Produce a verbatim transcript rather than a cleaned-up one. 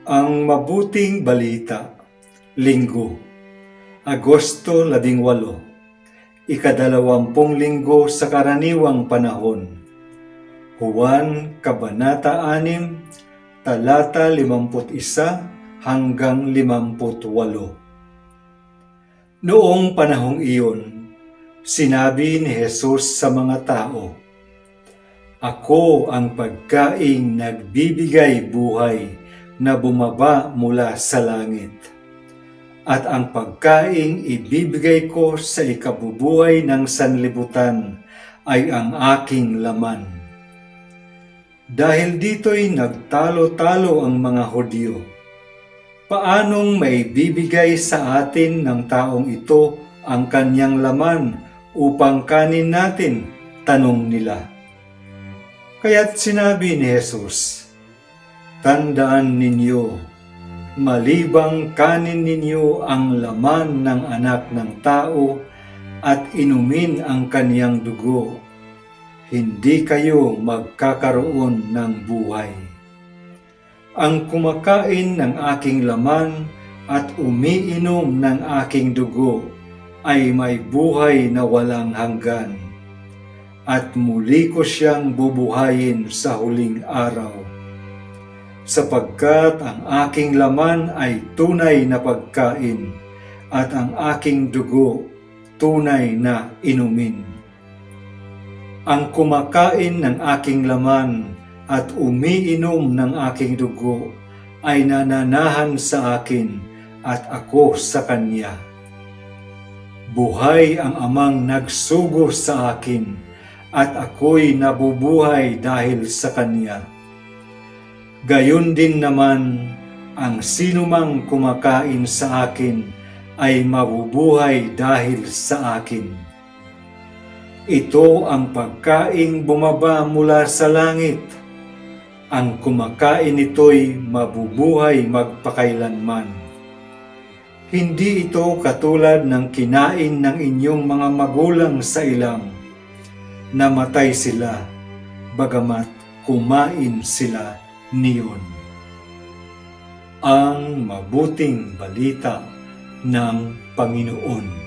Ang mabuting balita, Linggo, Agosto labing walo, ikadalawampung linggo sa karaniwang panahon. Juan, Kabanata anim, talata limamput isa hanggang limamput walo. Noong panahong iyon, sinabi ni Jesus sa mga tao, "Ako ang pagkaing nagbibigay buhay na bumaba mula sa langit. At ang pagkaing ibibigay ko sa ikabubuhay ng sanlibutan ay ang aking laman." Dahil dito'y nagtalo-talo ang mga Hudyo. Paanong maibibigay sa atin ng taong ito ang kanyang laman upang kanin natin? Tanong nila. Kaya't sinabi ni Jesus, "Tandaan ninyo, malibang kanin ninyo ang laman ng anak ng tao at inumin ang kaniyang dugo, hindi kayo magkakaroon ng buhay. Ang kumakain ng aking laman at umiinom ng aking dugo ay may buhay na walang hanggan, at muli ko siyang bubuhayin sa huling araw. Sapagkat ang aking laman ay tunay na pagkain at ang aking dugo tunay na inumin. Ang kumakain ng aking laman at umiinom ng aking dugo ay nananahan sa akin at ako sa kanya. Buhay ang amang nagsugo sa akin at ako'y nabubuhay dahil sa kanya. Gayon din naman, ang sinumang kumakain sa akin ay mabubuhay dahil sa akin. Ito ang pagkaing bumaba mula sa langit. Ang kumakain nito'y mabubuhay magpakailanman. Hindi ito katulad ng kinain ng inyong mga magulang sa ilang. Namatay sila, bagamat kumain sila niyon." Ang mabuting balita ng Panginoon.